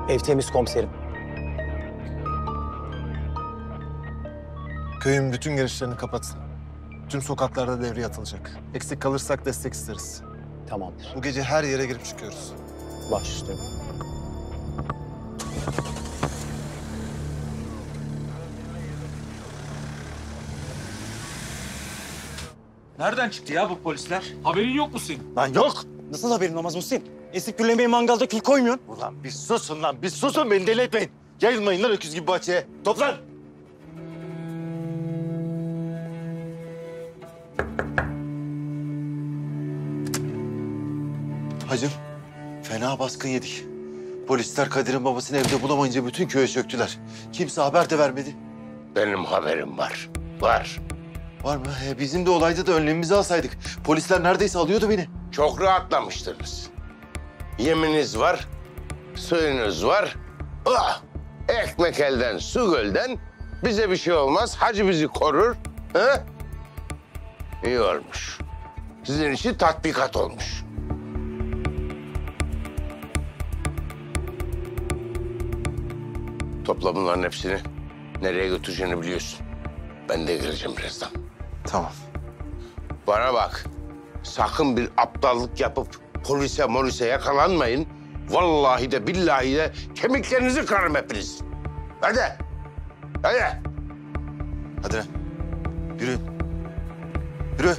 Ev temiz komiserim. Köyün bütün girişlerini kapatın. Tüm sokaklarda devreye atılacak. Eksik kalırsak destek isteriz. Tamamdır. Bu gece her yere girip çıkıyoruz. Baş üstüne. Nereden çıktı ya bu polisler? Haberin yok mu senin? Lan yok. Nasıl haberin olmaz Muhsin? Esip gürlemeyi mangalda kül koymuyorsun. Ulan bir susun lan, bir susun, beni deli etmeyin. Yayılmayın lan öküz gibi bahçeye. Toplan. Hacım, fena baskın yedik. Polisler Kadir'in babasını evde bulamayınca bütün köye çöktüler. Kimse haber de vermedi. Benim haberim var. Var. Var mı? Bizim de olayda da önlemimizi alsaydık. Polisler neredeyse alıyordu beni. Çok rahatlamıştınız. Yeminiz var, suyunuz var. Ah! Ekmek elden, su gölden. Bize bir şey olmaz, hacı bizi korur. He? İyi olmuş. Sizin için tatbikat olmuş. Topla bunların hepsini. Nereye götüreceğini biliyorsun. Ben de geleceğim birazdan. Tamam. Bana bak. Sakın bir aptallık yapıp polise yakalanmayın. Vallahi de billahi de kemiklerinizi kırarım hepiniz. Hadi. Hadi. Hadi lan. Yürü. Yürü.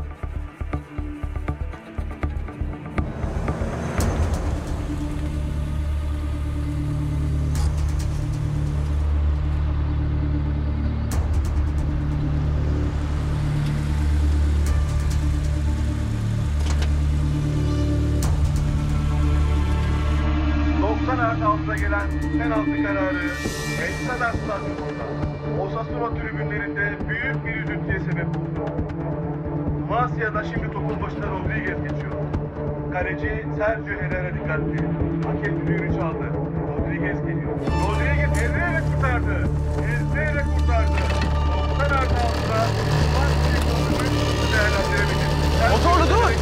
Altına gelen penaltı kararı Ensar Stadyumunda Osasuna tribünlerinde büyük bir üzüntüye sebep oldu. Numancia'da şimdi topun başına Rodriguez geçiyor. Kaleci Sergio Herrera dikkatli. Hakem düdüğünü çaldı. Rodriguez geliyor. Rodriguez ezerek kurtardı. Ezerek kurtardı. 90 artı altına maç golünü değerlendirebilir. Motorlu dur!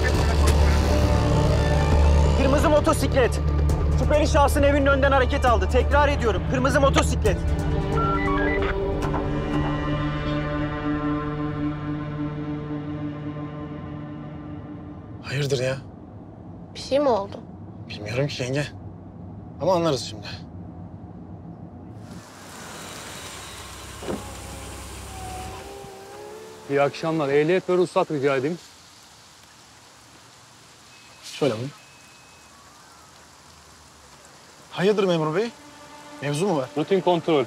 Kırmızı motosiklet. Şüpheli şahsın evinin önünden hareket aldı. Tekrar ediyorum. Kırmızı motosiklet. Hayırdır ya? Bir şey mi oldu? Bilmiyorum ki yenge. Ama anlarız şimdi. İyi akşamlar. Ehliyet ve ruhsat rica edeyim. Şöyle mi? Hayırdır memur bey? Mevzu mu var? Rutin kontrol.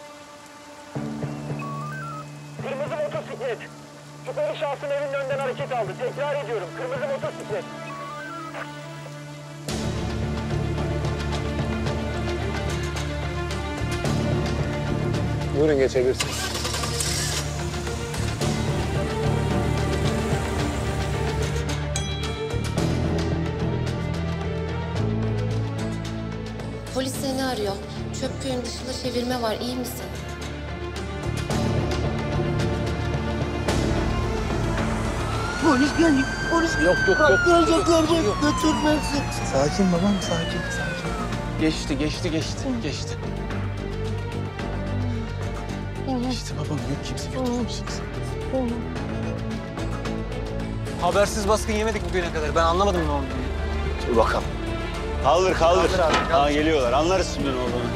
Kırmızı motosiklet. Şüpheli şahsın evinin önünden hareket aldı. Tekrar ediyorum. Kırmızı motosiklet. Buyurun geçebilirsiniz. Polis seni arıyor. Çöpköy'ün dışında çevirme var. İyi misin? Polis geldi. Polis yok. Gelecekler götürmesin. Sakin babam, sakin. Geçti. Geçti babam, yok kimse götürmeyecek. Habersiz baskın yemedik bugüne kadar. Ben anlamadım ne olduğunu. Dur bakalım. Kaldır. Kaldır abi, kaldır. Ha, geliyorlar. Anlarız şimdi ne olduğunu.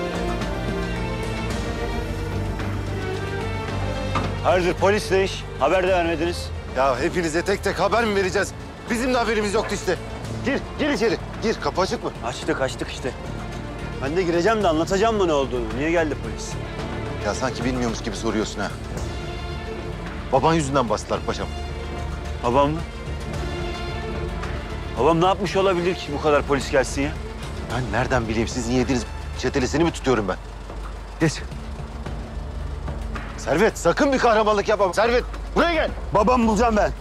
Hayırdır polis ne iş? Haber de vermediniz. Ya hepinize tek tek haber mi vereceğiz? Bizim de haberimiz yoktu işte. Gir içeri. Gir, kapı açık mı? Açtık işte. Ben de gireceğim de anlatacağım mı ne olduğunu? Niye geldi polis? Ya sanki bilmiyormuş gibi soruyorsun ha. Baban yüzünden bastılar paşam. Babam mı? Babam ne yapmış olabilir ki bu kadar polis gelsin ya? Ben nereden bileyim sizin yediğiniz çetelesini mi tutuyorum ben? Geç. Servet sakın bir kahramanlık yapma. Servet buraya gel. Babam bulacağım ben.